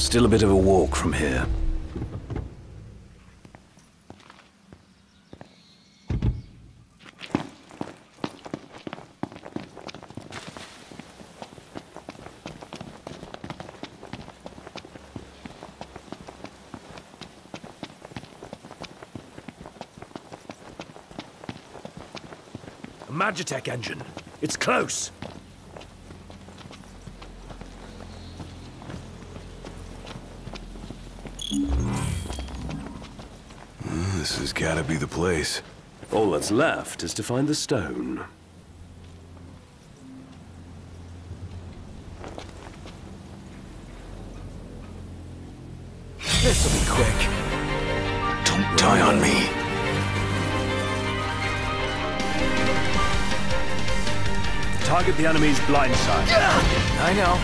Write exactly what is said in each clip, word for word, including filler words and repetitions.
Still a bit of a walk from here. A Magitech engine. It's close. This has gotta be the place. All that's left is to find the stone. This'll be quick. Don't die on me. Target the enemy's blind side. I know.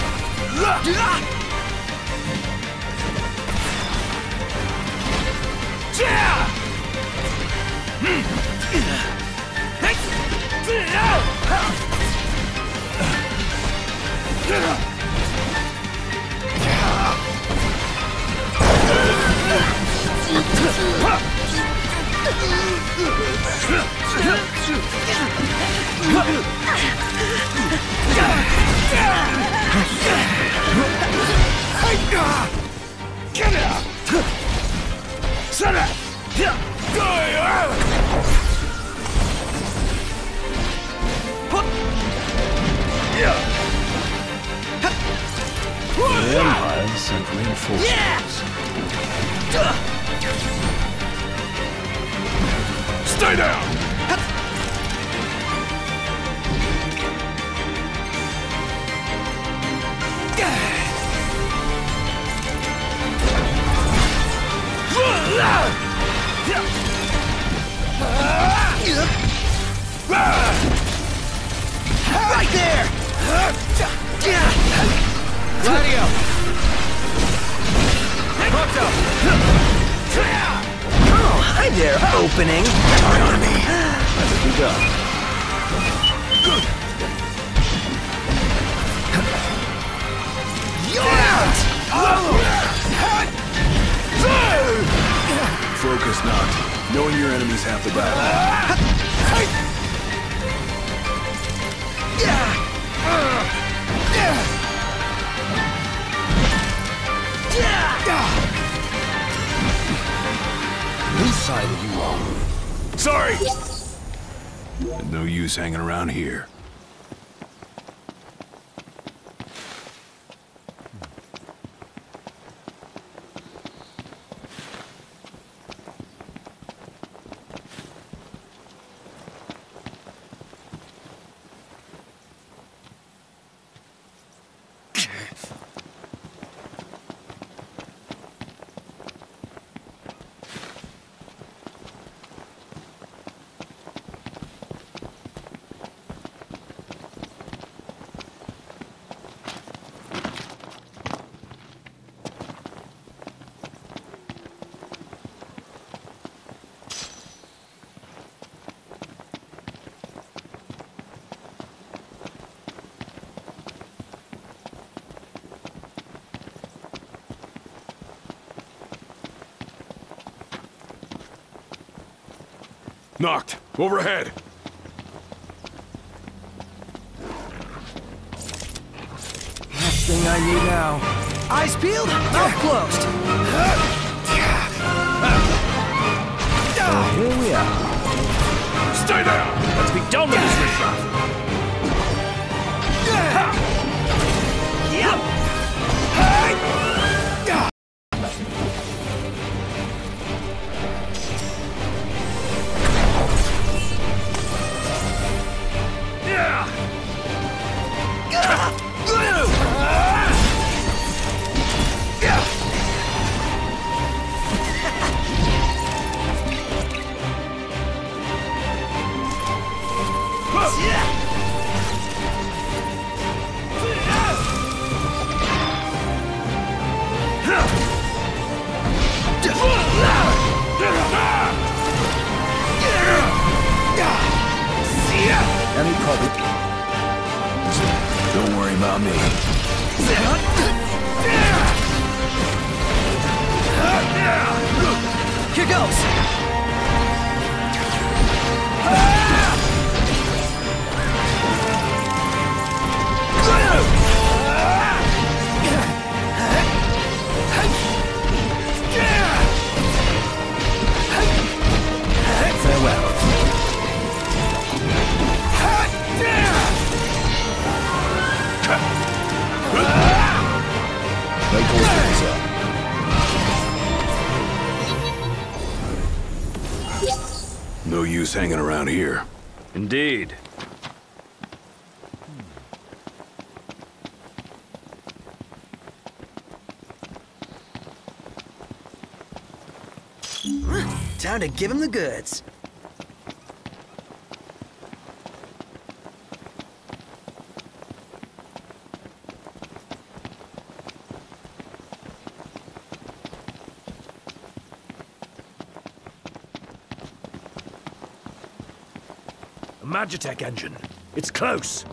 Get out! Set it! The Empire sent reinforcements. Stay down! Right there! Radio! Oh, hi there, opening! Die on me. Let it be done. You're out! Focus, Noct. Knowing your enemy's half the battle. Whose side are you on? Sorry! No use hanging around here. Noct, overhead. Last thing I need now. Eyes peeled, mouth closed. So here we are. Stay down! Let's be done with this riffraff! Don't worry about me. Here goes! Farewell. Make those things up. No use hanging around here. Indeed. Time to give him the goods. A Magitech engine. It's close.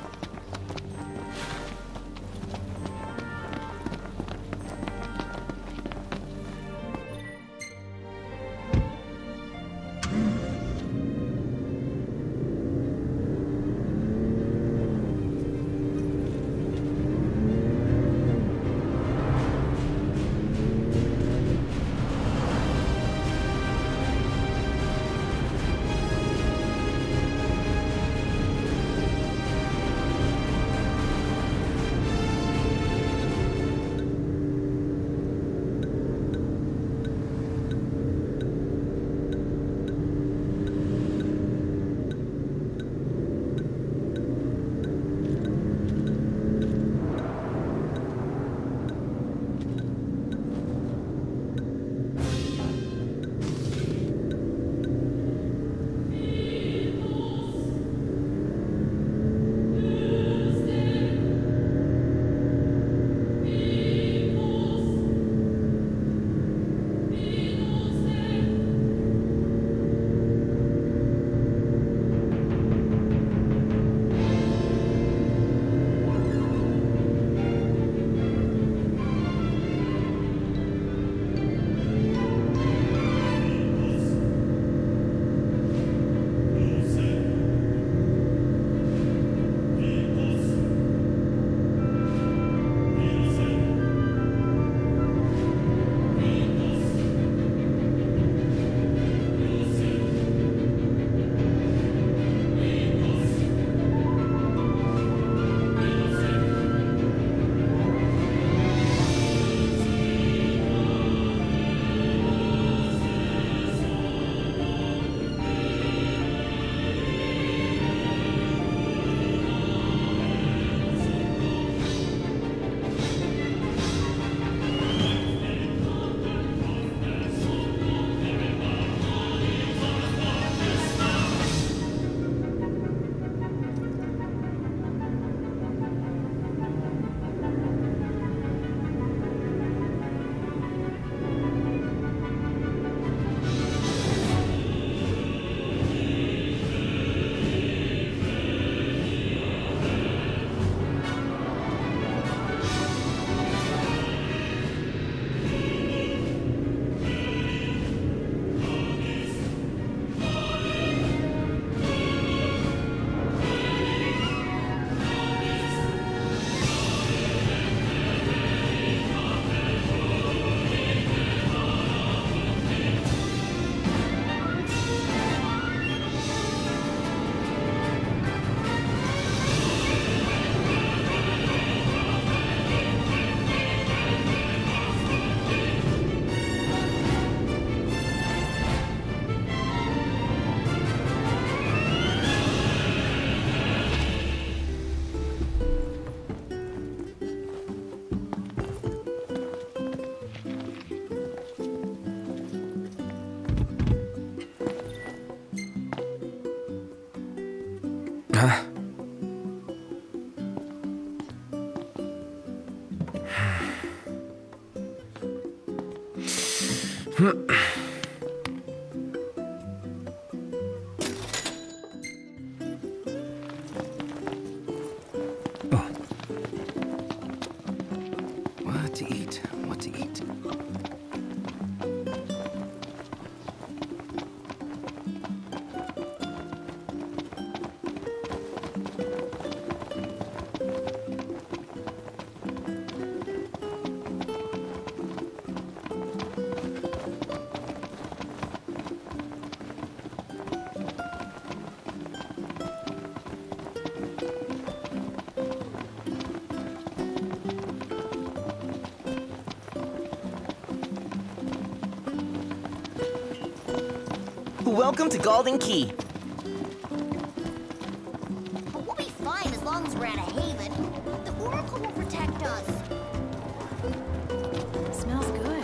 Huh? Oh. What to eat? What to Welcome to Golden Key. We'll be fine as long as we're at a haven. The Oracle will protect us. Smells good.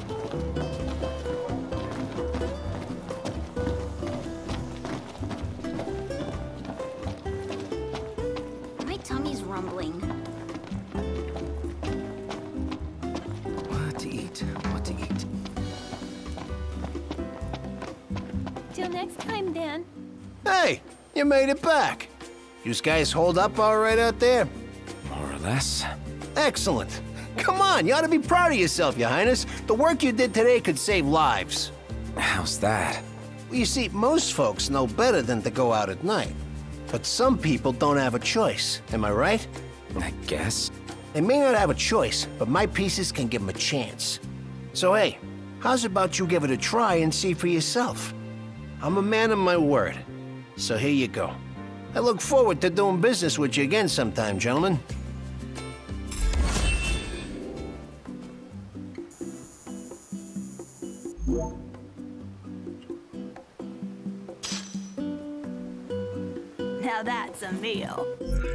My tummy's rumbling. What to eat? What to eat? Till next time, then. Hey, you made it back. You guys hold up all right out there? More or less. Excellent. Come on, you ought to be proud of yourself, Your Highness. The work you did today could save lives. How's that? Well, you see, most folks know better than to go out at night. But some people don't have a choice, am I right? I guess. They may not have a choice, but my pieces can give them a chance. So hey, how's about you give it a try and see for yourself? I'm a man of my word. So here you go. I look forward to doing business with you again sometime, gentlemen. Now that's a meal.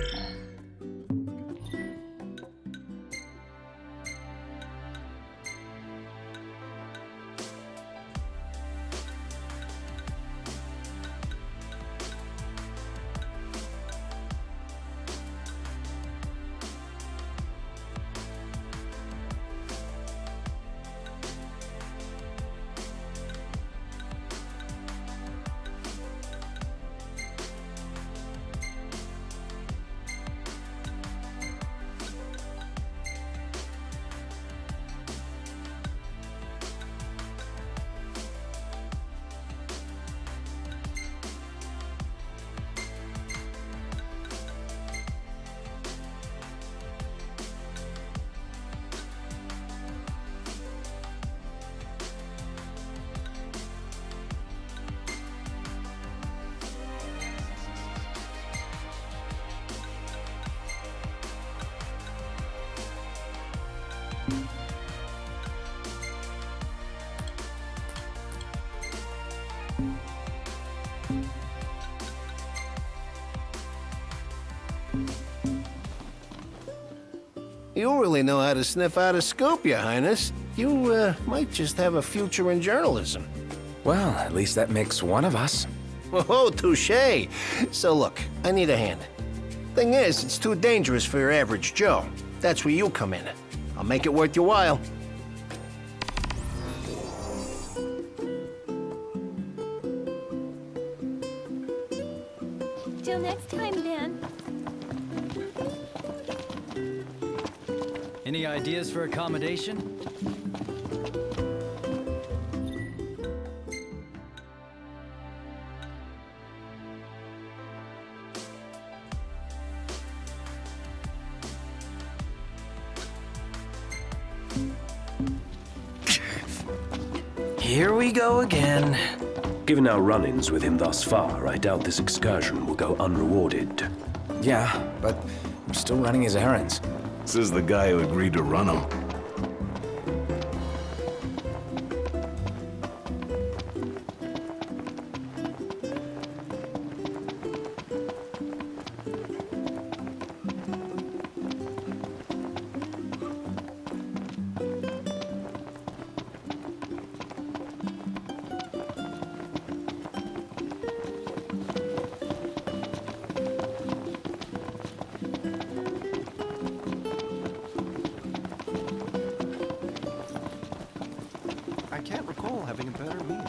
You really know how to sniff out a scoop, Your Highness. You, uh, might just have a future in journalism. Well, at least that makes one of us. Oh, touche. So look, I need a hand. Thing is, it's too dangerous for your average Joe. That's where you come in. I'll make it worth your while. Till next time, then. Any ideas for accommodation? Here we go again. Given our run-ins with him thus far, I doubt this excursion will go unrewarded. Yeah, but we're still running his errands. This is the guy who agreed to run them. I can't recall having a better meal.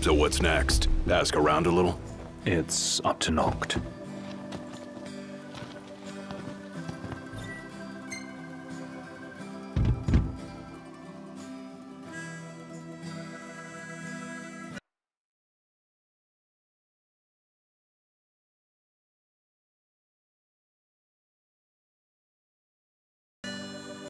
So what's next? Ask around a little? It's up to Noct.